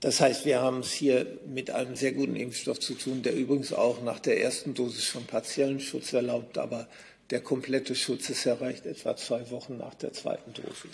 Das heißt, wir haben es hier mit einem sehr guten Impfstoff zu tun, der übrigens auch nach der ersten Dosis schon partiellen Schutz erlaubt, aber der komplette Schutz ist erreicht etwa 2 Wochen nach der zweiten Dosis.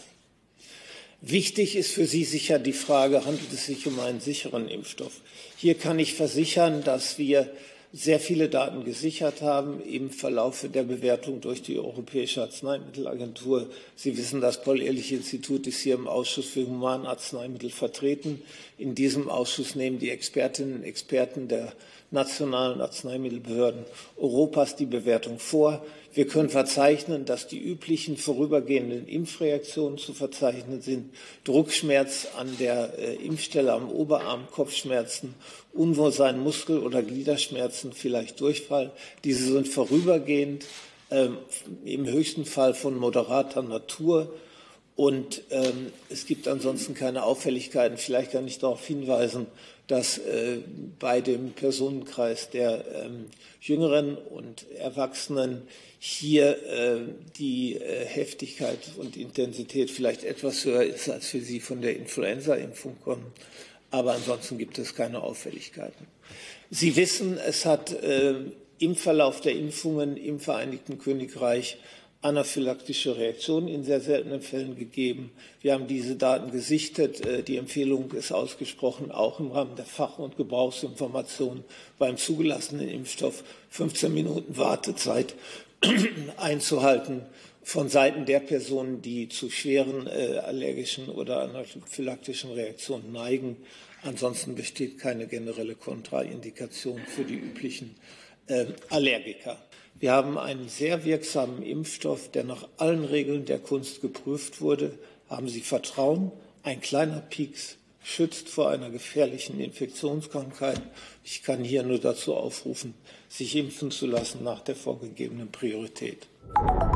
Wichtig ist für Sie sicher die Frage, handelt es sich um einen sicheren Impfstoff? Hier kann ich versichern, dass wir sehr viele Daten gesichert haben im Verlauf der Bewertung durch die Europäische Arzneimittelagentur. Sie wissen, das Paul-Ehrlich-Institut ist hier im Ausschuss für Humanarzneimittel vertreten. In diesem Ausschuss nehmen die Expertinnen und Experten der nationalen Arzneimittelbehörden Europas die Bewertung vor. Wir können verzeichnen, dass die üblichen vorübergehenden Impfreaktionen zu verzeichnen sind. Druckschmerz an der Impfstelle am Oberarm, Kopfschmerzen, Unwohlsein, Muskel- oder Gliederschmerzen, vielleicht Durchfall. Diese sind vorübergehend, im höchsten Fall von moderater Natur. Und es gibt ansonsten keine Auffälligkeiten. Vielleicht kann ich darauf hinweisen, dass bei dem Personenkreis der Jüngeren und Erwachsenen hier die Heftigkeit und Intensität vielleicht etwas höher ist, als wir sie von der Influenza-Impfung kommen. Aber ansonsten gibt es keine Auffälligkeiten. Sie wissen, es hat im Verlauf der Impfungen im Vereinigten Königreich anaphylaktische Reaktionen in sehr seltenen Fällen gegeben. Wir haben diese Daten gesichtet. Die Empfehlung ist ausgesprochen, auch im Rahmen der Fach- und Gebrauchsinformation beim zugelassenen Impfstoff 15 Minuten Wartezeit einzuhalten von Seiten der Personen, die zu schweren allergischen oder anaphylaktischen Reaktionen neigen. Ansonsten besteht keine generelle Kontraindikation für die üblichen Allergiker. Wir haben einen sehr wirksamen Impfstoff, der nach allen Regeln der Kunst geprüft wurde. Haben Sie Vertrauen? Ein kleiner Pieks schützt vor einer gefährlichen Infektionskrankheit. Ich kann hier nur dazu aufrufen, sich impfen zu lassen nach der vorgegebenen Priorität.